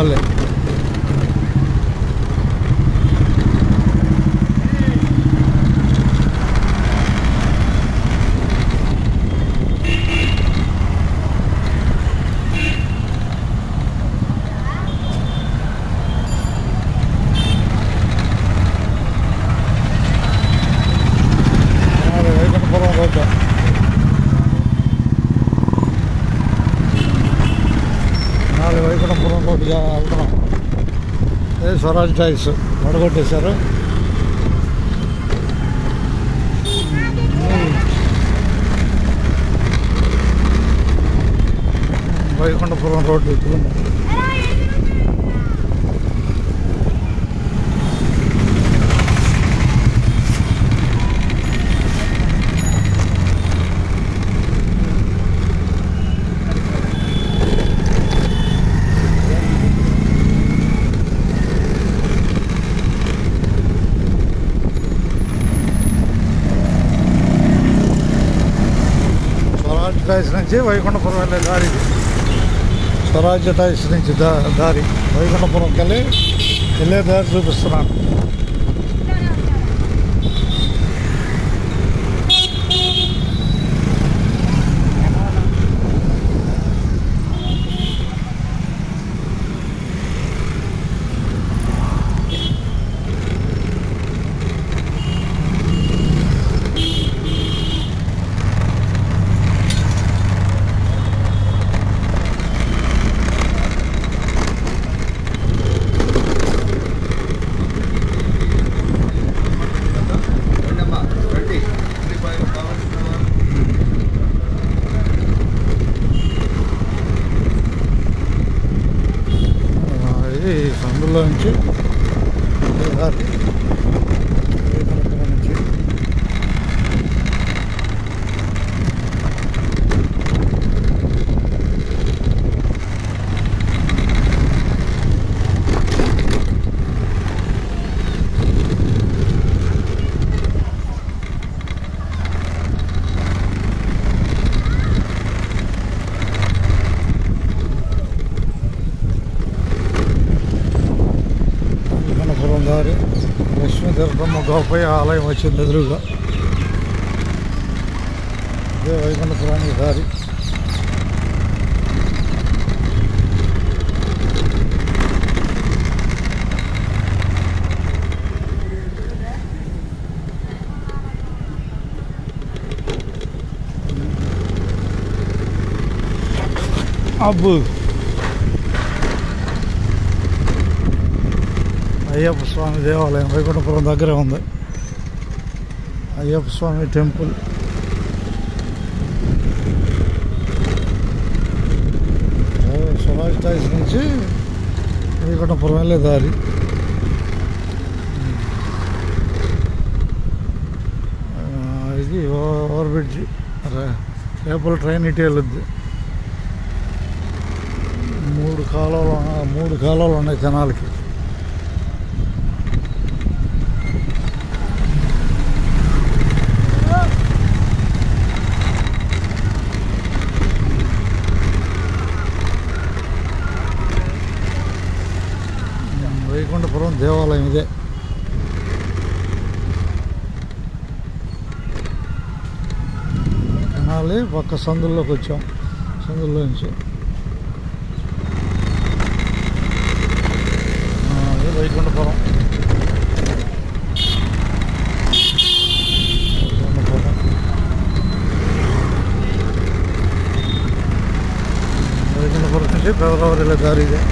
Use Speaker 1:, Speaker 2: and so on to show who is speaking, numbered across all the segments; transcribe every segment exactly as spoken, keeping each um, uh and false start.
Speaker 1: Tenali. Vaikunthapuram road. నాలుగు Vaikunthapuram road వెళ్తున్నాం. అదే స్వరాజ్ టైల్స్ వడగొట్టేశారు. వైకుంఠపురం రోడ్డు ఎక్కువ టైల్స్ నుంచి వైకుంఠపురం వెళ్ళే దారి. స్వరాజ్య టైల్స్ నుంచి దా దారి వైకుంఠపురంకి వెళ్ళి వెళ్ళే దారి చూపిస్తున్నాను. సందులో నుంచి దారి నుంచి దారి లక్ష్మీ తీర్థమ్మ గోపయ్య ఆలయం వచ్చింది ఎదురుగా. ఇదే వైకుంఠపురానికి దారి. అబ్బు అయ్యప్ప స్వామి దేవాలయం వైకుంఠపురం దగ్గరే ఉంది. అయ్యప్ప స్వామి టెంపుల్. స్వరాజ్ టైల్స్ నుంచి వైకుంఠపురం వెళ్ళే దారి. ఇది ఓవర్ బ్రిడ్జ్. రేపల ట్రైన్ ఇటు వెళ్ళొద్ది. మూడు కాలువలు మూడు కాలువలు ఉన్నాయి జనాలకి. వైకుంఠపురం దేవాలయం ఇదే. తినాలి పక్క సందుల్లోకి వచ్చాం. సందుల్లో నుంచి వైకుంఠపురం. వైకుంఠపురం వైకుంఠపురం నుంచి పెదరావరి దారి ఇదే.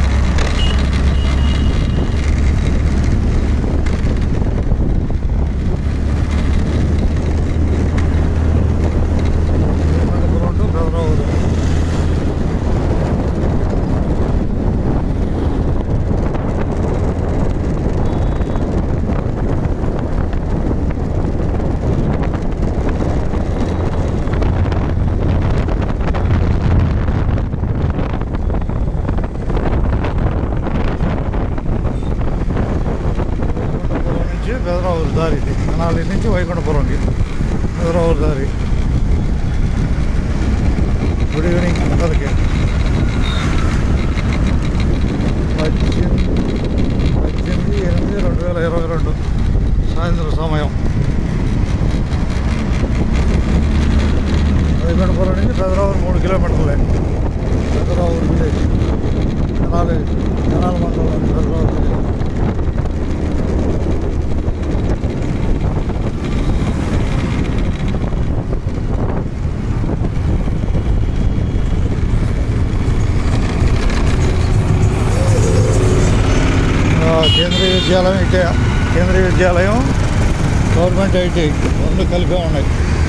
Speaker 1: పెదరావూరు దారి ఇది. తెనాలి నుంచి వైకుంఠపురంకి పెదరావూరు దారి. గుడ్ ఈవినింగ్ అందరికీ. పద్దెనిమిది పద్దెనిమిది ఎనిమిది రెండు వేల ఇరవై రెండు సాయంత్రం సమయం. వైకుంఠపురం నుంచి పెదరావూరు మూడు కిలోమీటర్లే. పెదరావూరు విలేజ్ జనాలు జనాల మండలం పెదరావూరు విలేజ్. కేంద్రీయ విద్యాలయం ఇటే కేంద్రీయ విద్యాలయం గవర్నమెంట్ ఐటీ రెండు కలిపే ఉన్నాయి.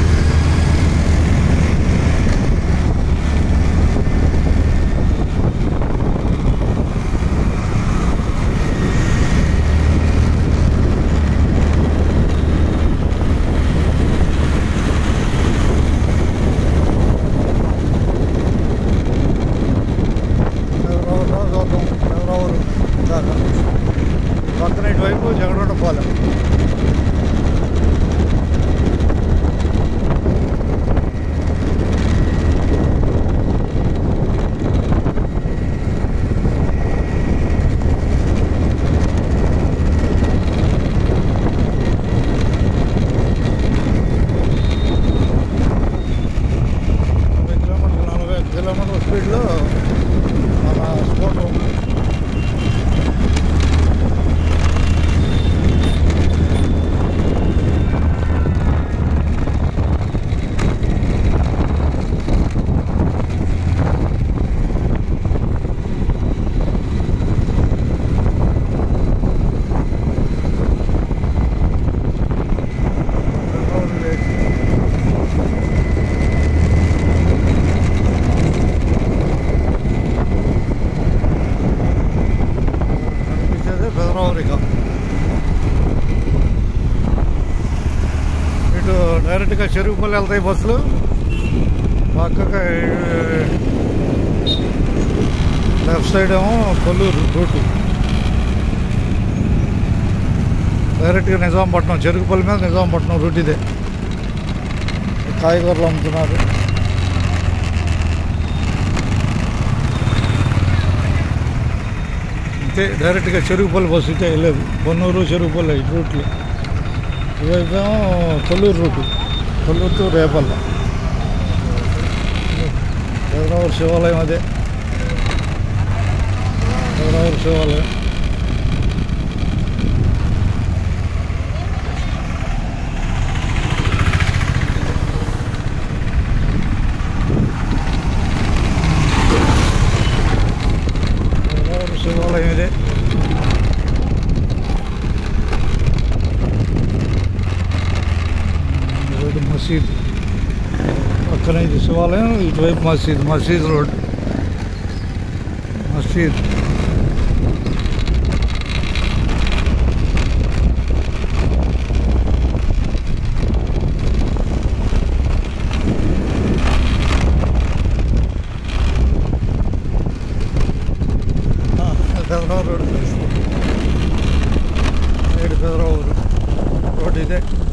Speaker 1: పక్కన ఇటువైపు జగడపాలెం. నలభై కిలోమీటర్లు నలభై కిలోమీటర్ల స్పీడ్లో మన స్కూటర్ పెదరావూరిక. ఇటు డైరెక్ట్గా చెరుకుపల్లి వెళ్తాయి బస్సులు. పక్కగా లెఫ్ట్ సైడ్ ఏమో కొల్లూరు రూటు. డైరెక్ట్గా నిజాంపట్నం చెరుకుపల్లి మీద నిజాంపట్నం రూట్ ఇదే. కాయగూరలు అమ్ముతున్నారు. అంతే డైరెక్ట్గా చెరుకుపల్లి బస్సు ఇటే వెళ్ళేది. పొన్నూరు చెరుకుపల్లి ఇటు రూట్లు. ఇవైపేమో కొల్లూరు రూటు, కొల్లూరు టు రేపల్ల. పెదరావూరు శివాలయం అదే. పెదరావూరు శివాలయం. పెదరావూరు శివాలయం ఇదే. మసీద్ పక్కన ఇది శివాలయం, ఇటువైపు మసీద్. మసీద్ రోడ్ మసీద్. పెదరావూరు రోడ్, పెదరావూరు రోడ్ ఇదే.